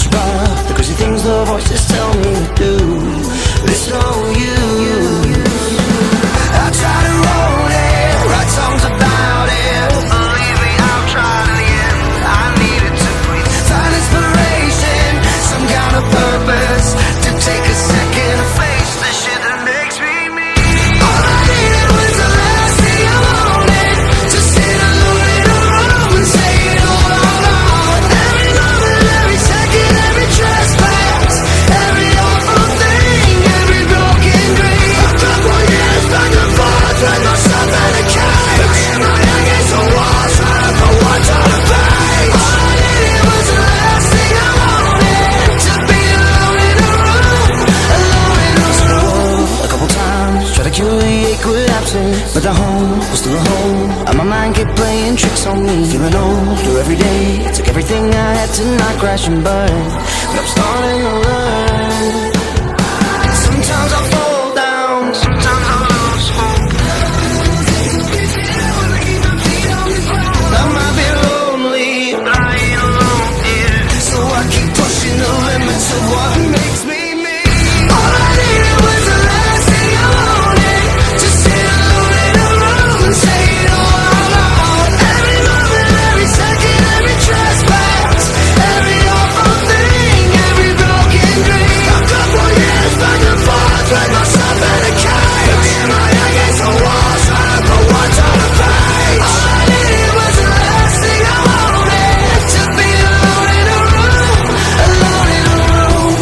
it's rough, the crazy things the voices tell me to do. It's no use. I try to roll it, write songs about it. Believe me, I'll try to the end. I need it to breathe, find inspiration, some kind of purpose, to take a second to face the shit that makes me me. All I needed was the last thing I wanted, to sit alone in a room and say it all out loud. Every moment, every second, every trespass, every awful thing, every broken dream. I've got 4 years back and forth with myself in a cage, banging my head against the wall, trying to put words on a page. All I needed was the last thing I wanted, to be alone in a room, alone in a room. A couple times, tried to cure the ache with absence, but the home was still a home, and my mind kept playing tricks on me. Feeling older every day, took everything I had to not crash and burn, but I'm starting to learn. Sometimes I fall down, sometimes I lose hope. I might be lonely, lying alone here, so I keep pushing the limits of what makes me me. All I needed was the last thing I wanted, to sit alone in a room and say it all out loud. Every moment, every second, every trespass, every awful thing, every broken dream. I've got 4 years back and forth with myself in a cage, banging my head against the wall, trying to put words on a page. All I needed was the last thing I wanted, to be alone in a room, alone in a room.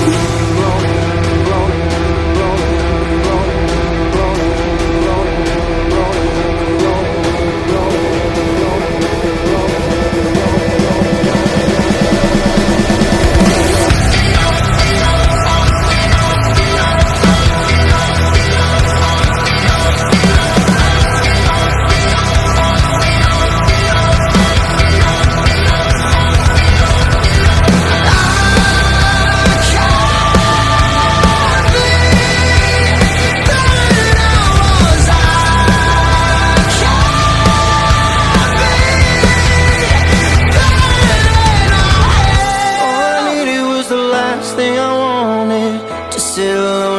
All I needed was the last thing I wanted, to sit alone